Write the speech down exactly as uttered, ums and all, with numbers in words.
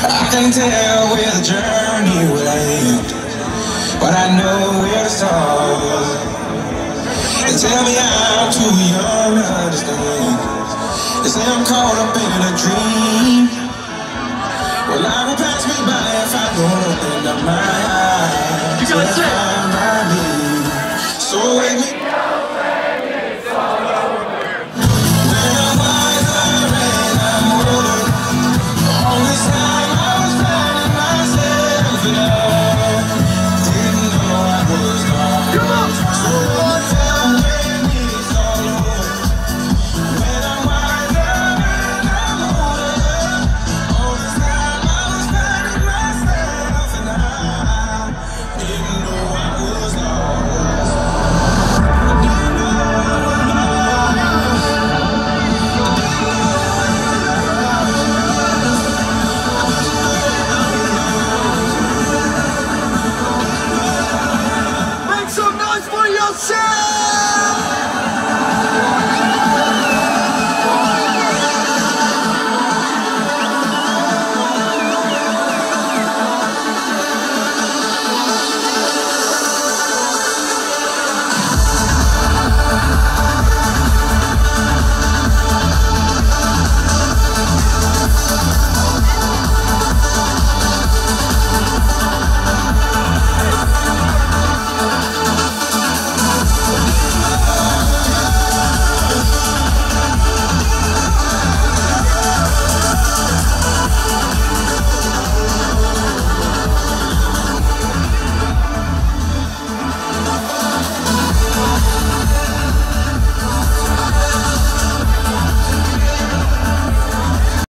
I can tell where the journey will end, but I know where to start. They tell me I'm too young to understand. They say I'm caught up in a dream. Well, life will pass me by if I don't open up my eyes. You gotta say